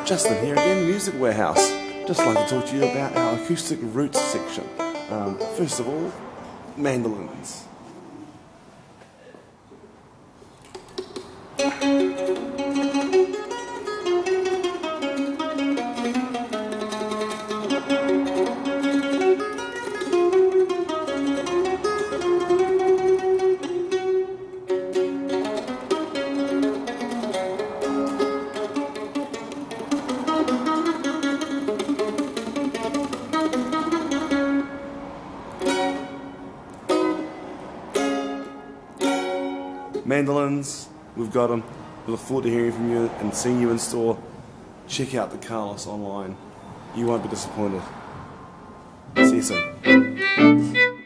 Justin here again, Music Warehouse. Just like to talk to you about our acoustic roots section. First of all, mandolins. Mandolins, we've got them. We look forward to hearing from you and seeing you in store. Check out the Carlos online. You won't be disappointed. See you soon.